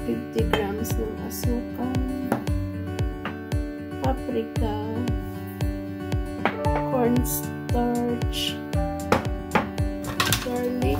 50 grams ng asukal, paprika, cornstarch, garlic,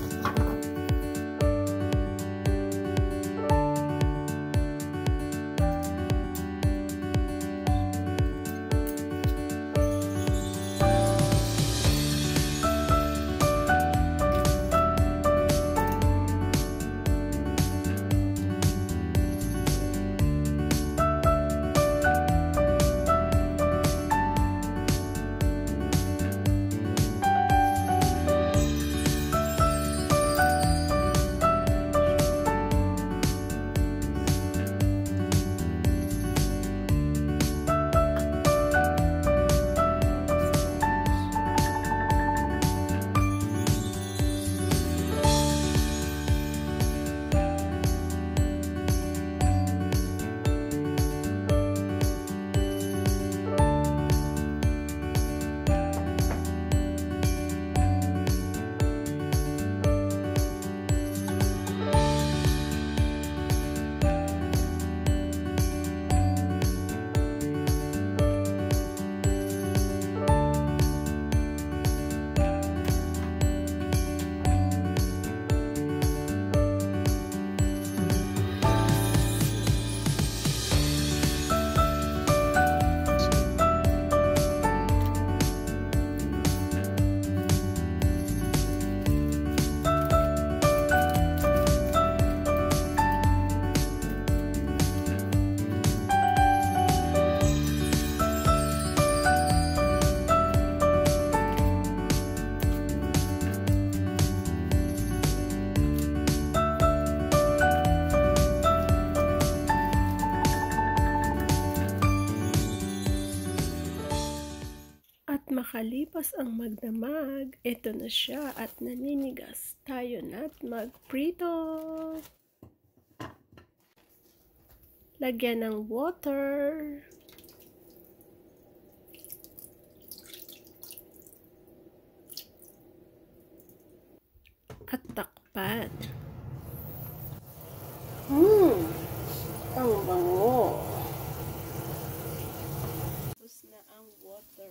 makalipas ang magdamag, ito na siya at naninigas. Tayo na't magprito. Lagyan ng water. At takpan. Ang bango. Tapos na ang water.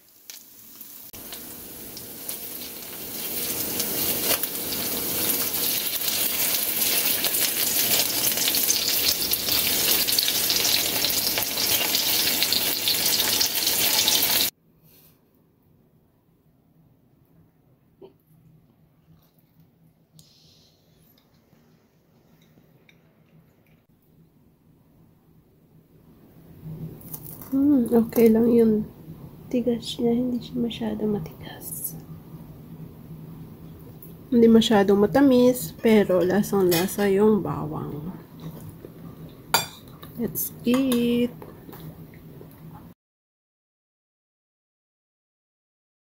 Okay lang yun. Tigas niya, hindi siya masyadong matigas. Hindi masyadong matamis, pero lasang-lasa yung bawang. Let's eat!